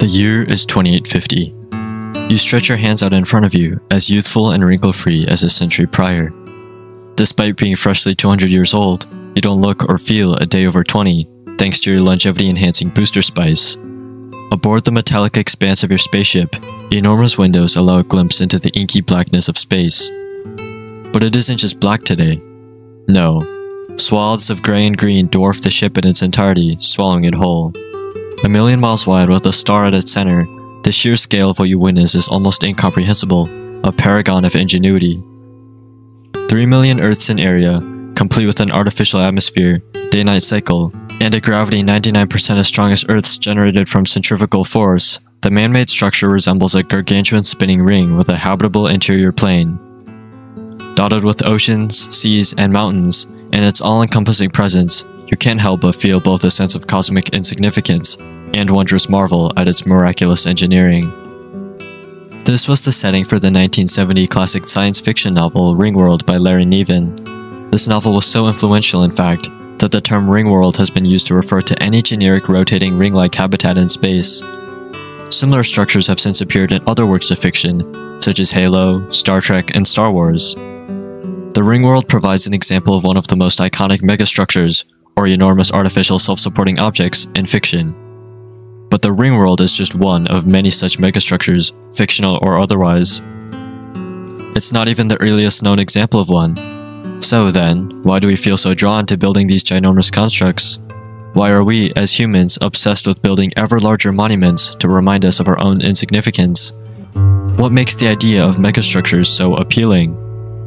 The year is 2850. You stretch your hands out in front of you, as youthful and wrinkle-free as a century prior. Despite being freshly 200 years old, you don't look or feel a day over 20, thanks to your longevity-enhancing booster spice. Aboard the metallic expanse of your spaceship, enormous windows allow a glimpse into the inky blackness of space. But it isn't just black today. No. Swaths of gray and green dwarf the ship in its entirety, swallowing it whole. 1,000,000 miles wide with a star at its center, the sheer scale of what you witness is almost incomprehensible, a paragon of ingenuity. 3 million Earths in area, complete with an artificial atmosphere, day-night cycle, and a gravity 99% as strong as Earth's generated from centrifugal force, the man-made structure resembles a gargantuan spinning ring with a habitable interior plane. Dotted with oceans, seas, and mountains, and its all-encompassing presence, you can't help but feel both a sense of cosmic insignificance and wondrous marvel at its miraculous engineering. This was the setting for the 1970 classic science fiction novel Ringworld by Larry Niven. This novel was so influential, in fact, that the term Ringworld has been used to refer to any generic rotating ring-like habitat in space. Similar structures have since appeared in other works of fiction, such as Halo, Star Trek, and Star Wars. The Ringworld provides an example of one of the most iconic megastructures, or enormous artificial self-supporting objects, in fiction. But the Ringworld is just one of many such megastructures, fictional or otherwise. It's not even the earliest known example of one. So then, why do we feel so drawn to building these ginormous constructs? Why are we, as humans, obsessed with building ever larger monuments to remind us of our own insignificance? What makes the idea of megastructures so appealing?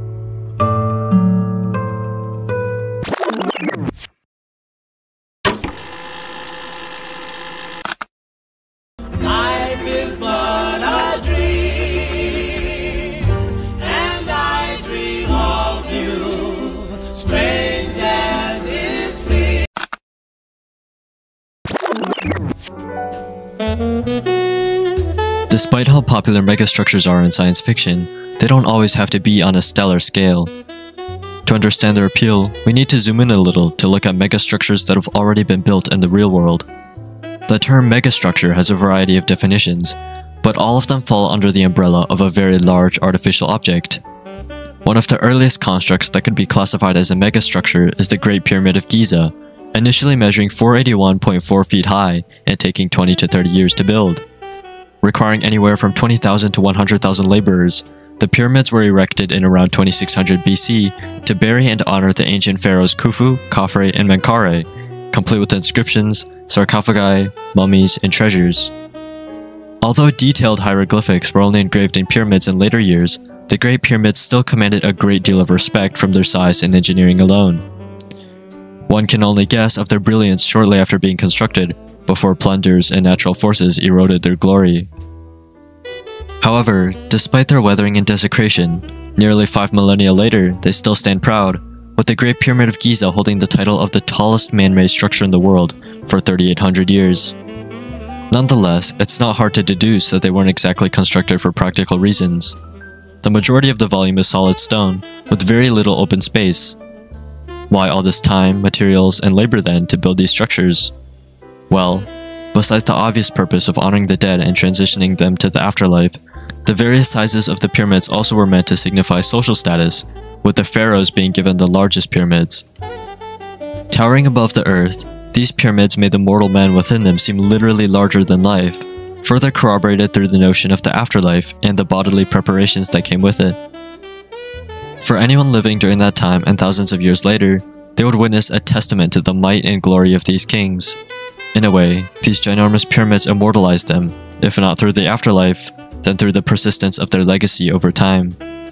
Despite how popular megastructures are in science fiction, they don't always have to be on a stellar scale. To understand their appeal, we need to zoom in a little to look at megastructures that have already been built in the real world. The term megastructure has a variety of definitions, but all of them fall under the umbrella of a very large artificial object. One of the earliest constructs that could be classified as a megastructure is the Great Pyramid of Giza, initially measuring 481.4 feet high and taking 20 to 30 years to build. Requiring anywhere from 20,000 to 100,000 laborers, the pyramids were erected in around 2600 BC to bury and honor the ancient pharaohs Khufu, Khafre, and Menkaure, complete with inscriptions, sarcophagi, mummies, and treasures. Although detailed hieroglyphics were only engraved in pyramids in later years, the Great Pyramids still commanded a great deal of respect from their size and engineering alone. One can only guess of their brilliance shortly after being constructed, before plunders and natural forces eroded their glory. However, despite their weathering and desecration, nearly 5 millennia later, they still stand proud, with the Great Pyramid of Giza holding the title of the tallest man-made structure in the world for 3,800 years. Nonetheless, it's not hard to deduce that they weren't exactly constructed for practical reasons. The majority of the volume is solid stone, with very little open space. Why all this time, materials, and labor then to build these structures? Well, besides the obvious purpose of honoring the dead and transitioning them to the afterlife, the various sizes of the pyramids also were meant to signify social status, with the pharaohs being given the largest pyramids. Towering above the earth, these pyramids made the mortal man within them seem literally larger than life, further corroborated through the notion of the afterlife and the bodily preparations that came with it. For anyone living during that time and thousands of years later, they would witness a testament to the might and glory of these kings. In a way, these ginormous pyramids immortalized them, if not through the afterlife, then through the persistence of their legacy over time.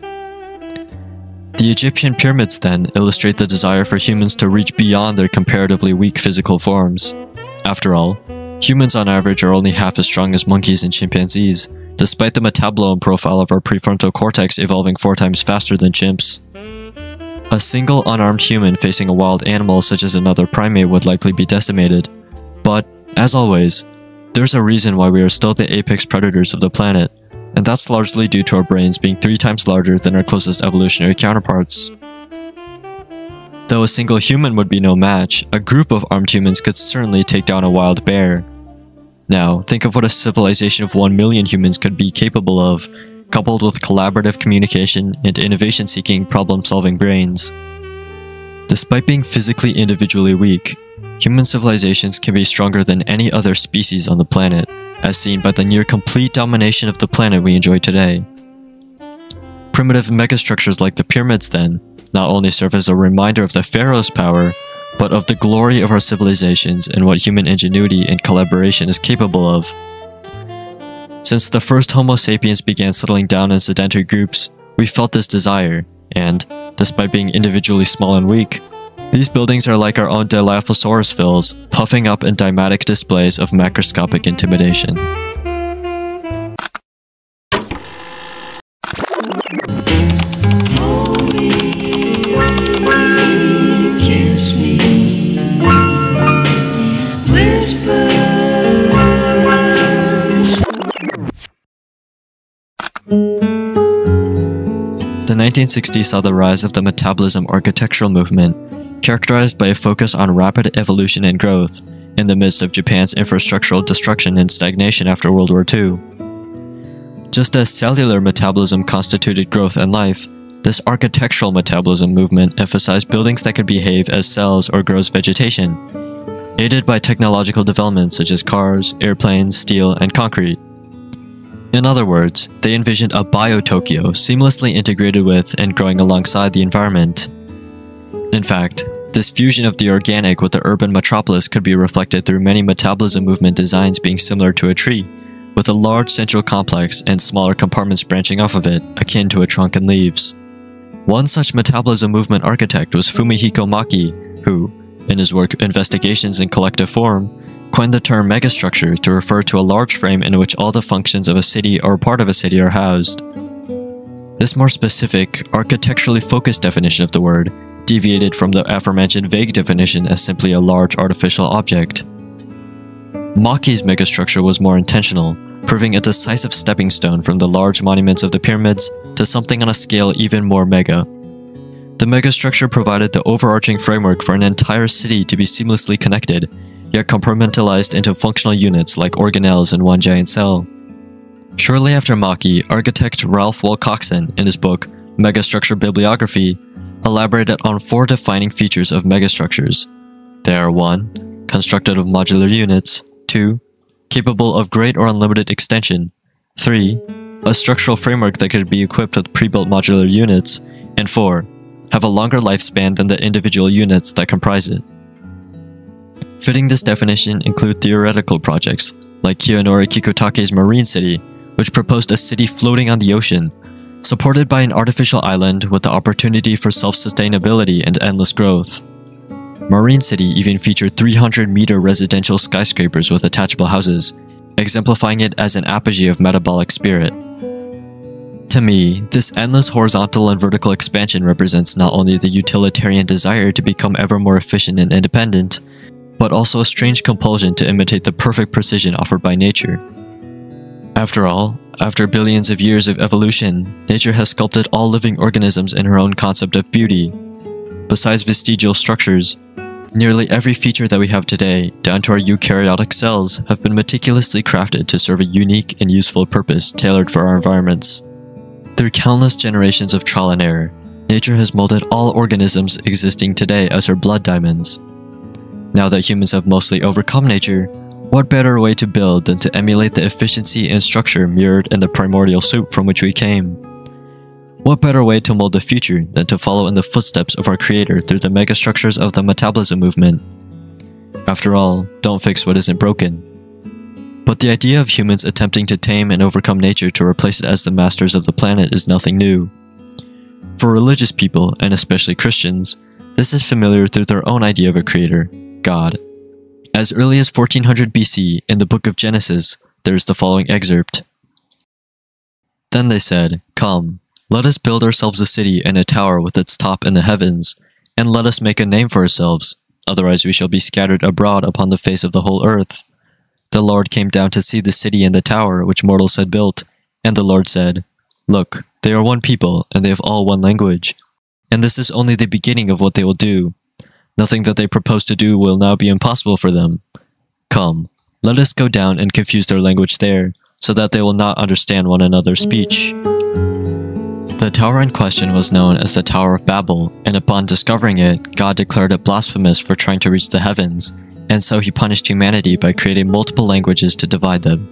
The Egyptian pyramids then illustrate the desire for humans to reach beyond their comparatively weak physical forms. After all, humans on average are only half as strong as monkeys and chimpanzees, despite the metabolome profile of our prefrontal cortex evolving 4 times faster than chimps. A single unarmed human facing a wild animal such as another primate would likely be decimated. But, as always, there's a reason why we are still the apex predators of the planet, and that's largely due to our brains being 3 times larger than our closest evolutionary counterparts. Though a single human would be no match, a group of armed humans could certainly take down a wild bear. Now, think of what a civilization of 1 million humans could be capable of, coupled with collaborative communication and innovation-seeking, problem-solving brains. Despite being physically individually weak, human civilizations can be stronger than any other species on the planet, as seen by the near-complete domination of the planet we enjoy today. Primitive megastructures like the pyramids, then, not only serve as a reminder of the pharaoh's power, but of the glory of our civilizations and what human ingenuity and collaboration is capable of. Since the first Homo sapiens began settling down in sedentary groups, we felt this desire, and, despite being individually small and weak, these buildings are like our own Dilophosaurus fills, puffing up in dymatic displays of macroscopic intimidation. The 1960s saw the rise of the metabolism architectural movement, characterized by a focus on rapid evolution and growth, in the midst of Japan's infrastructural destruction and stagnation after World War II. Just as cellular metabolism constituted growth and life, this architectural metabolism movement emphasized buildings that could behave as cells or grow as vegetation, aided by technological developments such as cars, airplanes, steel, and concrete. In other words, they envisioned a bio-Tokyo seamlessly integrated with and growing alongside the environment. In fact, this fusion of the organic with the urban metropolis could be reflected through many metabolism movement designs being similar to a tree, with a large central complex and smaller compartments branching off of it, akin to a trunk and leaves. One such metabolism movement architect was Fumihiko Maki, who, in his work Investigations in Collective Form, coined the term megastructure to refer to a large frame in which all the functions of a city or part of a city are housed. This more specific, architecturally focused definition of the word deviated from the aforementioned vague definition as simply a large artificial object. Maki's megastructure was more intentional, proving a decisive stepping stone from the large monuments of the pyramids to something on a scale even more mega. The megastructure provided the overarching framework for an entire city to be seamlessly connected, yet compartmentalized into functional units like organelles in one giant cell. Shortly after Maki, architect Ralph Wilcoxon, in his book Megastructure Bibliography, elaborated on 4 defining features of megastructures. They are 1. Constructed of modular units, 2. Capable of great or unlimited extension, 3. A structural framework that could be equipped with pre-built modular units, and 4. Have a longer lifespan than the individual units that comprise it. Fitting this definition include theoretical projects, like Kiyonori Kikutake's Marine City, which proposed a city floating on the ocean, supported by an artificial island with the opportunity for self-sustainability and endless growth. Marine City even featured 300-meter residential skyscrapers with attachable houses, exemplifying it as an apogee of metabolic spirit. To me, this endless horizontal and vertical expansion represents not only the utilitarian desire to become ever more efficient and independent, but also a strange compulsion to imitate the perfect precision offered by nature. After all, after billions of years of evolution, nature has sculpted all living organisms in her own concept of beauty. Besides vestigial structures, nearly every feature that we have today, down to our eukaryotic cells, have been meticulously crafted to serve a unique and useful purpose tailored for our environments. Through countless generations of trial and error, nature has molded all organisms existing today as her blood diamonds. Now that humans have mostly overcome nature, what better way to build than to emulate the efficiency and structure mirrored in the primordial soup from which we came? What better way to mold the future than to follow in the footsteps of our creator through the megastructures of the metabolism movement? After all, don't fix what isn't broken. But the idea of humans attempting to tame and overcome nature to replace it as the masters of the planet is nothing new. For religious people, and especially Christians, this is familiar through their own idea of a creator, God. As early as 1400 BC, in the book of Genesis, there is the following excerpt. Then they said, "Come, let us build ourselves a city and a tower with its top in the heavens, and let us make a name for ourselves, otherwise we shall be scattered abroad upon the face of the whole earth. The Lord came down to see the city and the tower which mortals had built, and the Lord said, Look, they are one people, and they have all one language. And this is only the beginning of what they will do. Nothing that they propose to do will now be impossible for them. Come, let us go down and confuse their language there, so that they will not understand one another's speech. The tower in question was known as the Tower of Babel, and upon discovering it, God declared it blasphemous for trying to reach the heavens, and so he punished humanity by creating multiple languages to divide them.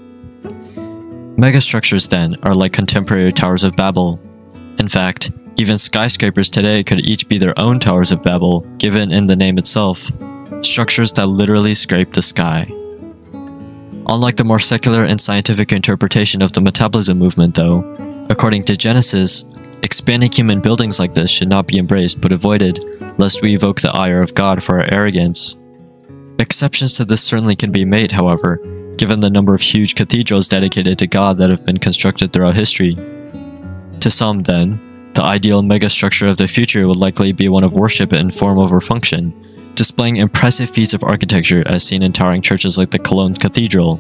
Megastructures then are like contemporary Towers of Babel. In fact, even skyscrapers today could each be their own Towers of Babel, given in the name itself, structures that literally scrape the sky. Unlike the more secular and scientific interpretation of the metabolism movement though, according to Genesis, expanding human buildings like this should not be embraced but avoided, lest we evoke the ire of God for our arrogance. Exceptions to this certainly can be made, however, given the number of huge cathedrals dedicated to God that have been constructed throughout history. To some, then, the ideal megastructure of the future would likely be one of worship in form over function, displaying impressive feats of architecture as seen in towering churches like the Cologne Cathedral.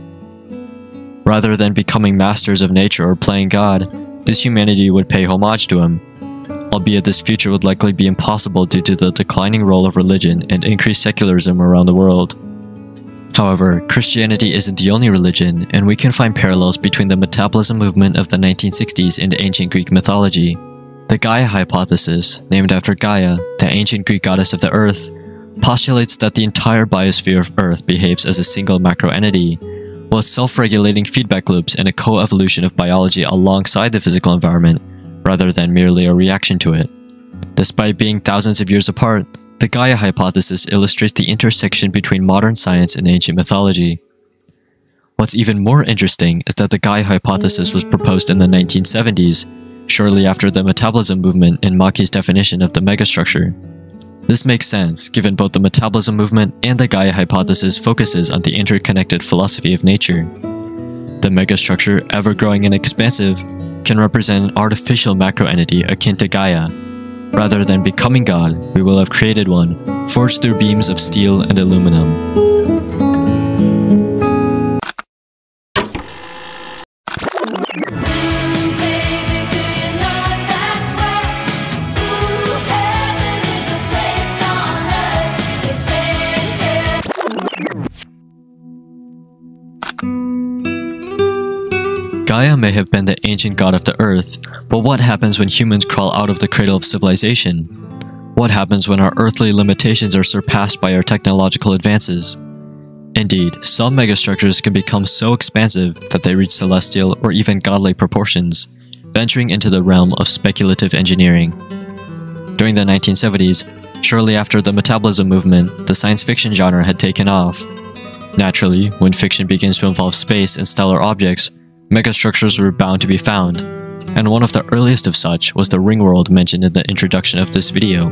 Rather than becoming masters of nature or playing God, this humanity would pay homage to him, albeit this future would likely be impossible due to the declining role of religion and increased secularism around the world. However, Christianity isn't the only religion, and we can find parallels between the metabolism movement of the 1960s and ancient Greek mythology. The Gaia hypothesis, named after Gaia, the ancient Greek goddess of the earth, postulates that the entire biosphere of Earth behaves as a single macro entity, with self-regulating feedback loops and a co-evolution of biology alongside the physical environment, rather than merely a reaction to it. Despite being thousands of years apart, the Gaia hypothesis illustrates the intersection between modern science and ancient mythology. What's even more interesting is that the Gaia hypothesis was proposed in the 1970s, shortly after the metabolism movement and Mackey's definition of the megastructure. This makes sense, given both the metabolism movement and the Gaia hypothesis focuses on the interconnected philosophy of nature. The megastructure, ever-growing and expansive, can represent an artificial macroentity akin to Gaia. Rather than becoming God, we will have created one, forged through beams of steel and aluminum. Gaia may have been the ancient god of the earth, but what happens when humans crawl out of the cradle of civilization? What happens when our earthly limitations are surpassed by our technological advances? Indeed, some megastructures can become so expansive that they reach celestial or even godly proportions, venturing into the realm of speculative engineering. During the 1970s, shortly after the metabolism movement, the science fiction genre had taken off. Naturally, when fiction begins to involve space and stellar objects, megastructures were bound to be found, and one of the earliest of such was the Ringworld mentioned in the introduction of this video.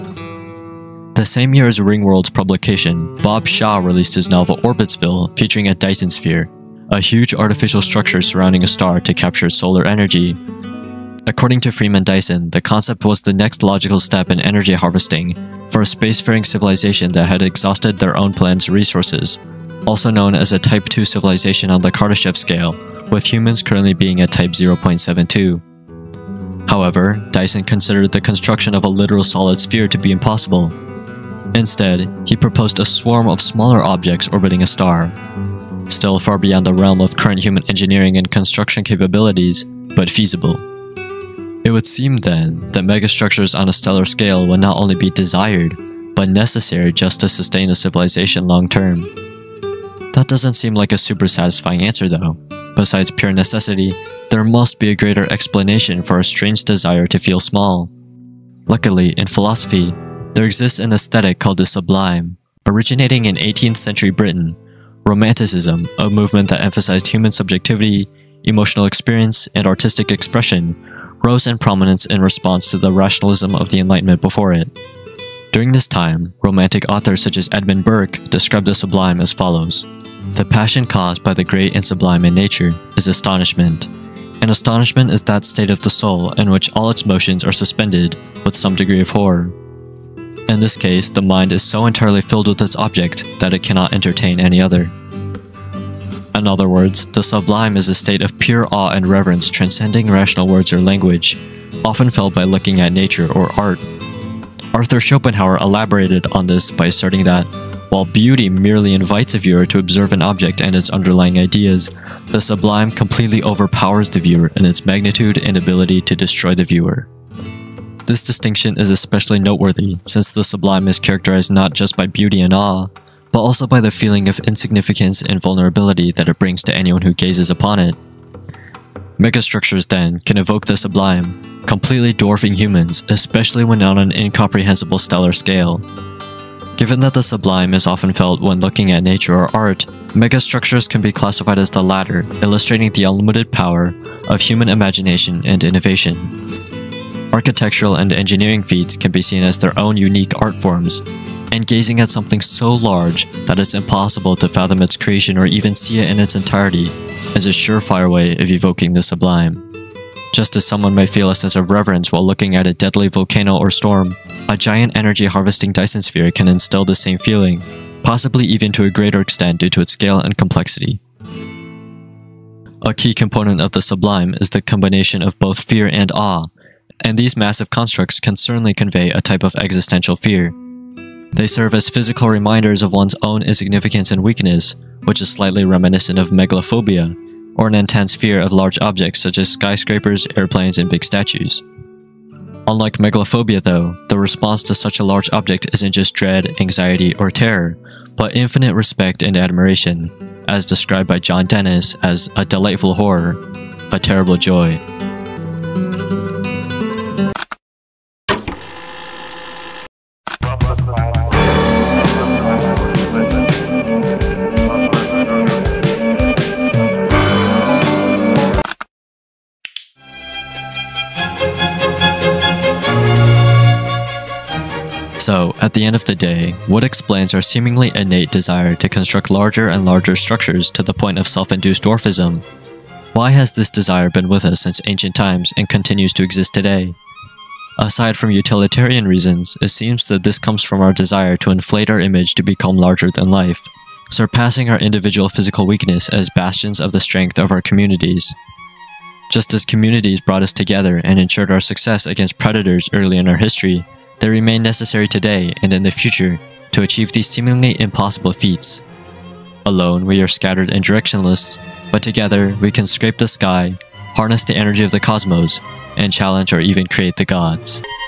The same year as Ringworld's publication, Bob Shaw released his novel Orbitsville, featuring a Dyson sphere, a huge artificial structure surrounding a star to capture solar energy. According to Freeman Dyson, the concept was the next logical step in energy harvesting for a spacefaring civilization that had exhausted their own planet's resources, also known as a Type 2 civilization on the Kardashev scale, with humans currently being at Type 0.72. However, Dyson considered the construction of a literal solid sphere to be impossible. Instead, he proposed a swarm of smaller objects orbiting a star, still far beyond the realm of current human engineering and construction capabilities, but feasible. It would seem then that megastructures on a stellar scale would not only be desired, but necessary just to sustain a civilization long term. That doesn't seem like a super satisfying answer though. Besides pure necessity, there must be a greater explanation for our strange desire to feel small. Luckily, in philosophy, there exists an aesthetic called the sublime. Originating in 18th century Britain, Romanticism, a movement that emphasized human subjectivity, emotional experience, and artistic expression, rose in prominence in response to the rationalism of the Enlightenment before it. During this time, Romantic authors such as Edmund Burke described the sublime as follows. The passion caused by the great and sublime in nature is astonishment, and astonishment is that state of the soul in which all its motions are suspended with some degree of horror. In this case, the mind is so entirely filled with its object that it cannot entertain any other. In other words, the sublime is a state of pure awe and reverence transcending rational words or language, often felt by looking at nature or art. Arthur Schopenhauer elaborated on this by asserting that While beauty merely invites a viewer to observe an object and its underlying ideas, the sublime completely overpowers the viewer in its magnitude and ability to destroy the viewer. This distinction is especially noteworthy since the sublime is characterized not just by beauty and awe, but also by the feeling of insignificance and vulnerability that it brings to anyone who gazes upon it. Megastructures, then, can evoke the sublime, completely dwarfing humans, especially when on an incomprehensible stellar scale. Given that the sublime is often felt when looking at nature or art, megastructures can be classified as the latter, illustrating the unlimited power of human imagination and innovation. Architectural and engineering feats can be seen as their own unique art forms, and gazing at something so large that it's impossible to fathom its creation or even see it in its entirety is a surefire way of evoking the sublime. Just as someone may feel a sense of reverence while looking at a deadly volcano or storm, a giant energy harvesting Dyson sphere can instill the same feeling, possibly even to a greater extent due to its scale and complexity. A key component of the sublime is the combination of both fear and awe, and these massive constructs can certainly convey a type of existential fear. They serve as physical reminders of one's own insignificance and weakness, which is slightly reminiscent of megalophobia, or an intense fear of large objects such as skyscrapers, airplanes, and big statues. Unlike megalophobia though, the response to such a large object isn't just dread, anxiety, or terror, but infinite respect and admiration, as described by John Dennis as a delightful horror, a terrible joy. So, at the end of the day, what explains our seemingly innate desire to construct larger and larger structures to the point of self-induced dwarfism? Why has this desire been with us since ancient times and continues to exist today? Aside from utilitarian reasons, it seems that this comes from our desire to inflate our image to become larger than life, surpassing our individual physical weakness as bastions of the strength of our communities. Just as communities brought us together and ensured our success against predators early in our history, they remain necessary today and in the future to achieve these seemingly impossible feats. Alone, we are scattered and directionless, but together we can scrape the sky, harness the energy of the cosmos, and challenge or even create the gods.